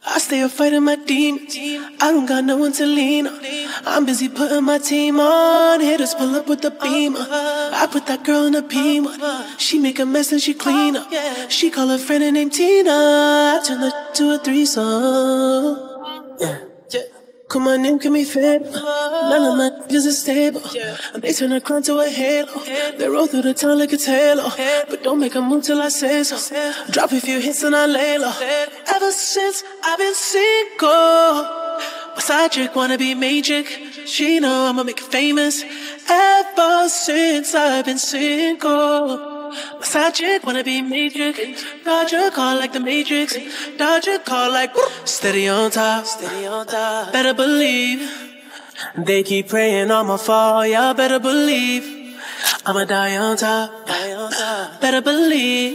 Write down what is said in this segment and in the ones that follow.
I stay up fighting my demons. I don't got no one to lean on. I'm busy putting my team on. Haters pull up with the beamer. I put that girl in a P1. She make a mess and she clean up. She call her friend named Tina. I turn the to a threesome. Yeah. Call my name, can be fed. None of my niggas is stable. They turn a clown to a halo. They roll through the town like a halo. But don't make a move till I say so. Drop a few hits and I lay low. Ever since I've been single, my side chick wanna be magic. She know I'ma make it famous. Ever since I've been single, my side chick wanna be magic. Dodge a call like the Matrix. Dodge a call like steady on top. Steady on top. Better believe they keep praying I'ma fall. Y'all better believe I'ma die on top. Die on top. Better believe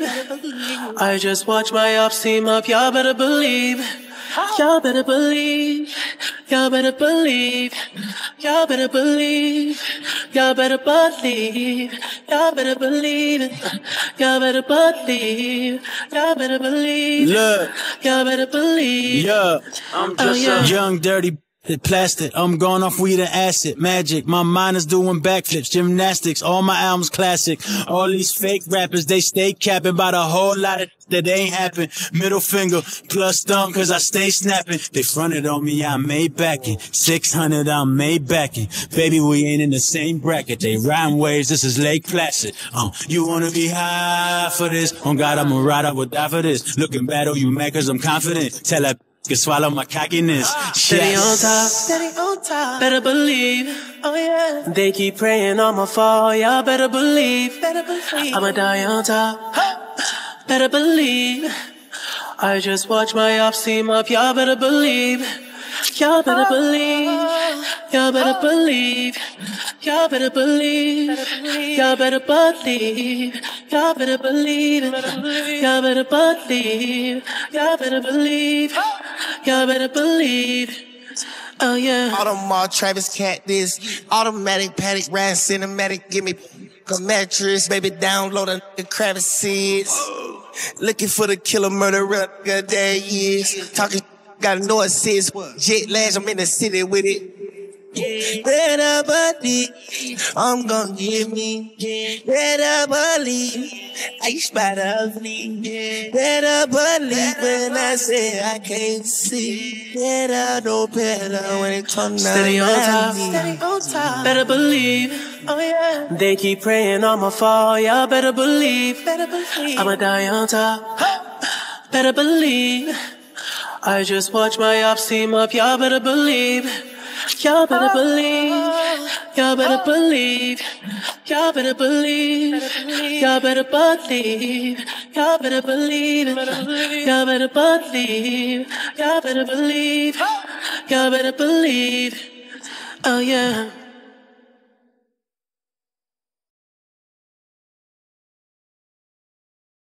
I just watch my ops team up. Y'all better believe. Y'all better believe. Y'all better believe. Y'all better believe. Y'all better believe. Y'all better believe it. Y'all better believe. Y'all better believe. Look, y'all better believe. Yeah, I'm just a young dirty plastic. I'm going off weed and acid. Magic. My mind is doing backflips, gymnastics. All my albums classic. All these fake rappers, they stay capping about a whole lot of that ain't happen. Middle finger plus thumb, cause I stay snapping. They fronted on me, I made backing. 600, I made backing. Baby, we ain't in the same bracket. They riding waves, this is Lake Placid. You wanna be high for this? On God, I'ma ride, I would die for this. Looking bad, oh, you mad cause I'm confident. Tell that can swallow my cockiness. Steady on top, steady on top. Better believe, oh yeah. They keep praying I'ma fall. Y'all better believe, I'ma die on top. Better believe I just watch my ops team up. Y'all better believe. Y'all better believe. Y'all better believe. Y'all better believe. Y'all better believe. Y'all better believe. Y'all better believe. Y'all better believe. Y'all better believe. Oh yeah. Audemars, Travis Cat, this automatic paddock, ride cinematic, give me a mattress, baby download a crevices. Looking for the killer murderer, nigga, there he is. Talking, gotta know assist. Jet lash, I'm in the city with it. Better believe, I'm gonna give me. Better believe, I spot of me. Better believe when I say I can't see. Better know better when it comes down to steady on top, steady on top. Better believe, oh yeah. They keep praying I'ma fall. Y'all better believe, I'ma die on top. Better believe I just watch my ops team up. Y'all better believe. Y'all better believe. Y'all better believe. Y'all better believe. Y'all better believe. Y'all better believe. Y'all better believe. Y'all better believe. Y'all better believe. Oh yeah.